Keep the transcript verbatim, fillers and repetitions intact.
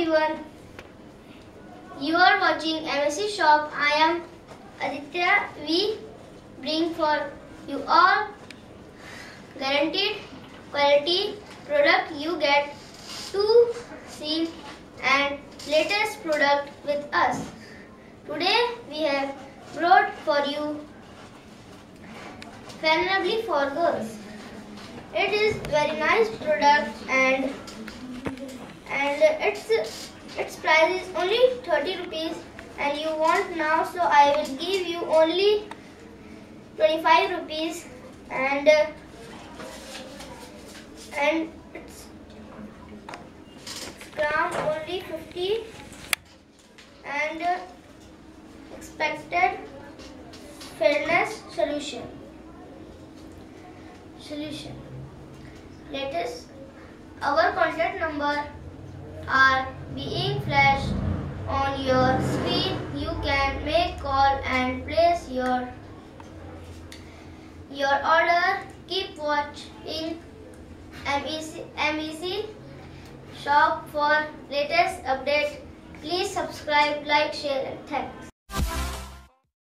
everyone, you are watching M S C Shop. I am Aditya. We bring for you all guaranteed quality product. You get to see and latest product with us. Today we have brought for you fashionably for girls. It is very nice product and and its its price is only thirty rupees and you want now, so I will give you only twenty-five rupees and uh, and it's, it's gram only fifty and uh, expected fairness solution solution latest. Our contact number are being flashed on your screen. You can make call and place your your order. Keep watching M E C, M E C Shop for latest update. Please subscribe, like, share and thanks.